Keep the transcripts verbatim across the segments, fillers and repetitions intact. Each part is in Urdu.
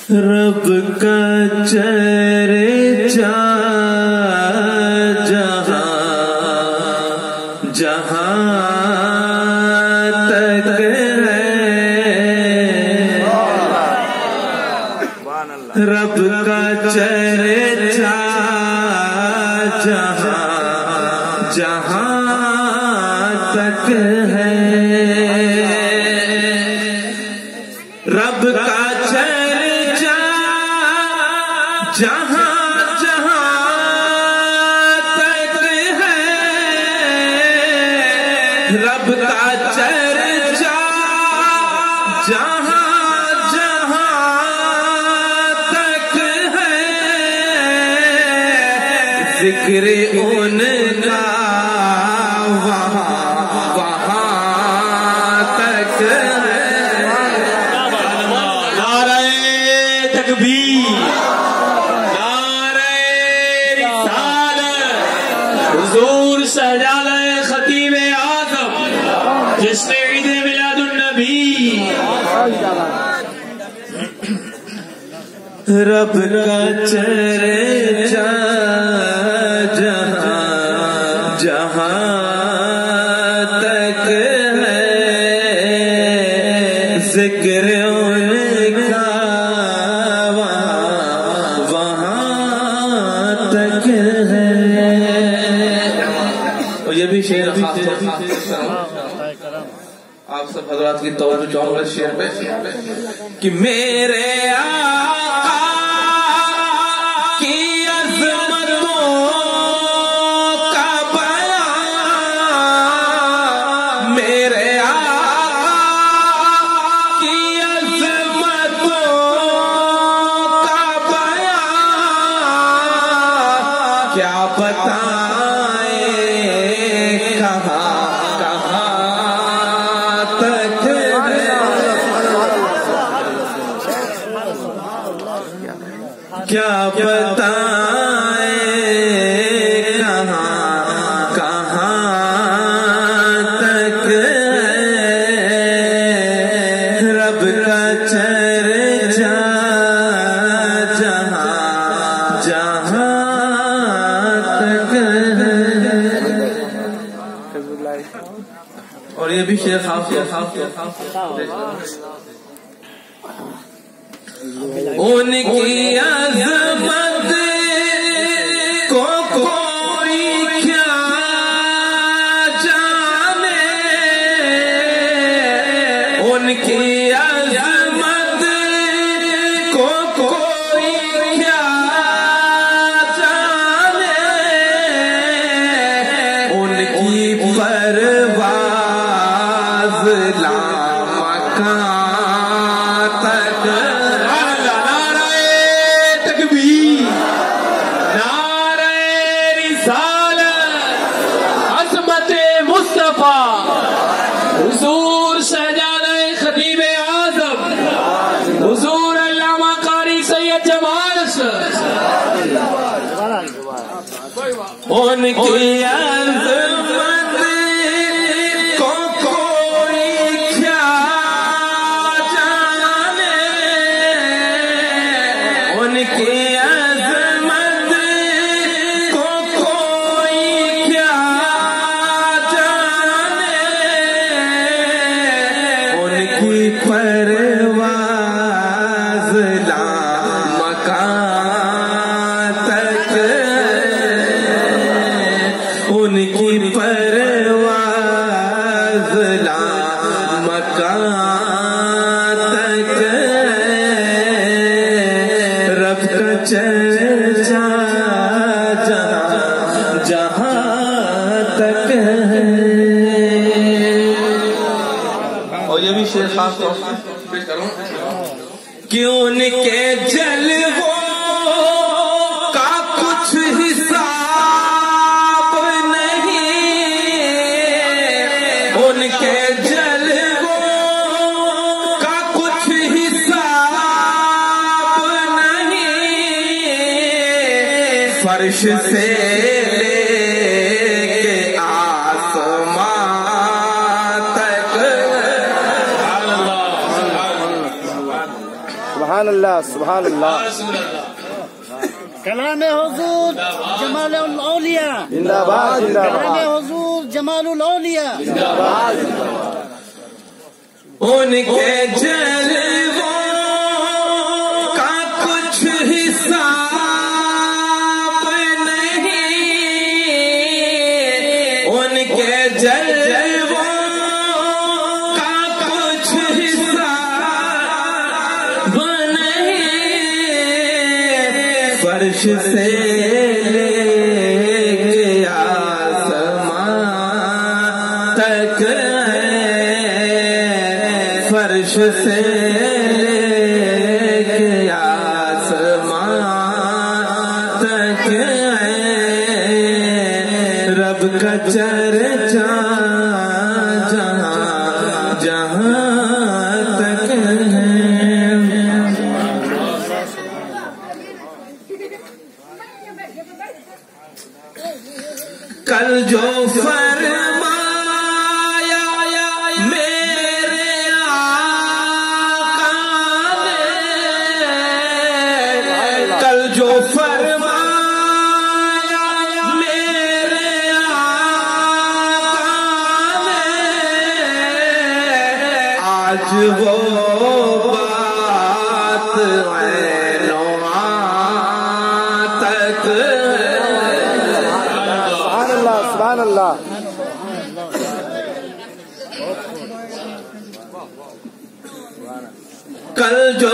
رب کا چرچا جہاں جہاں تک ہے، رب کا چرچا جہاں جہاں تک ہے، رب کا چرچا جہاں جہاں تک ہے، رب کا چرچا جہاں جہاں تک ہے، ذکر ان کا وہاں وہاں تک ہے۔ نعرہ تکبیر، نعرہ رسالت، حضور سجادہ خطیب اعظم جس نے عید میلاد النبی رب کا چرچا جہاں جہاں تک ہے، ذکر ان کا وہاں وہاں تک ہے۔ اور یہ بھی شعر خاص طور پر آپ سب حضرات کی توجہ چاہوں گا شعر پہ کہ میرے آقا کی عظمتوں کا بیان، میرے آقا کی عظمتوں کا بیان، کیا بتائیں کہاں کہاں تک ہے، کیا بتائیں کہاں کہاں تک ہے، رب کا چرچا جہاں جہاں تک ہے۔ اور یہ بھی شعر خاص خاص ان کی عظمت کو کوئی کیا جانے، ان کی عظمت کو کوئی کیا جانے، ان کی پرواز لامکان تک۔ حضور سجادہ خطیب اعظم حضور علامہ قاری سید جمال ان کی عظمت کو کوئی کیا جانے، ان کی عظمت کو کوئی کیا جانے، ان کی پرواز لامکان تک، ان کی پرواز لامکان تک، رب کا چرچا جہاں جہاں تک ہے۔ اور یہ بھی شعر خاص طور پر پیش کروں کہ ان کے جلووں کا کچھ حساب نہیں، ان کے جلووں کا کچھ حساب نہیں، فرش سے لے کے آسمان تک سبحان اللہ سبحان اللہ کلام حضور جمال الاولیاء زندہ باد زندہ کلام باد حضور جمال الاولیاء ان کے جلووں کا کچھ حساب نہیں، ان کے جلووں کا کچھ حساب نہیں، فرش سے لے کے آسمان تک فرش سے لے کے آسمان تک رب کا چرچا جہاں جہاں تک ہے۔ کل جو فرمایا میرے آقا نے، کل جو فرمایا میرے آقا نے، آج وہ بات عین و عاں تک سبحان اللہ سبحان اللہ کل جو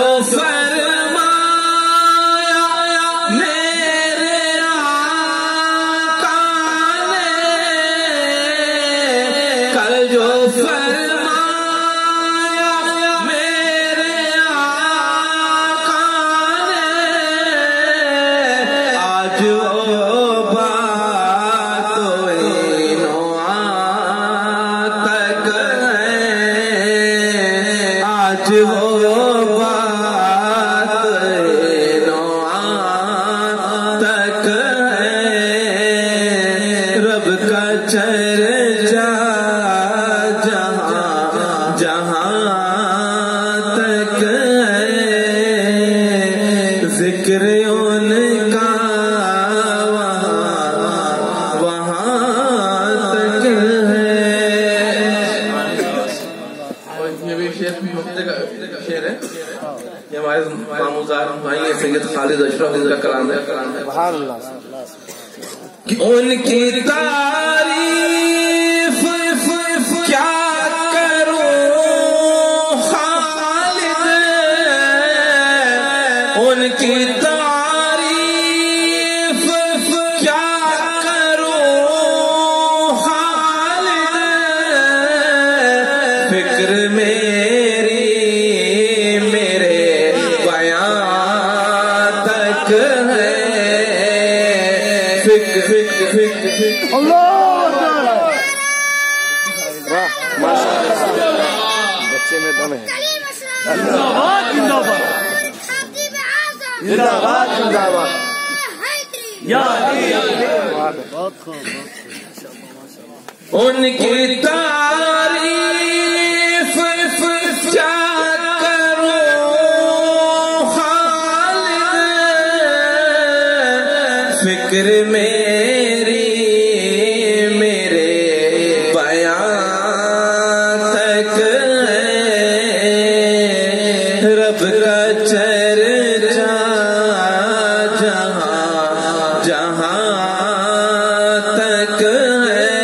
فرمایا میرے آقا نے، کل جو فرمایا میرے آقا نے، آج وہ بات عین و عاں تک ہے، آج وہ بات عین و عاں تک ہے، رب کا چرچا جہاں جہاں تک ہے، ذکر ان کا وہاں وہاں تک ہے۔ یہ بھی شیخ ہفتے کا شعر ہے، یہ ہمارے ماموزار بھائی ہیں سید خالد اشرف، ان کا کلام ہے۔ سبحان اللہ ان کی تعریف کیا کروں خالد، ان کی تعریف کیا کروں خالد، فکر میری میرے بیان تک ہے، فکر فکر فکر فکر اللہ اکبر واہ ماشاء اللہ بچے میں دم ہے زندہ باد زندہ باد زندہ باد زندہ باد یا بہت خوب ان کی تعریف کیا کروں خالد، فکر میری میرے بیان تک ہے، رب کا چرچا جہاں جہاں تک ہے،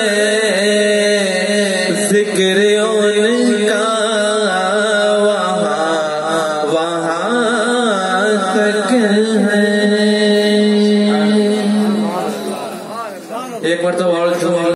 ذکر ان کا وہاں وہاں تک ہے۔ ایک مرتبہ اور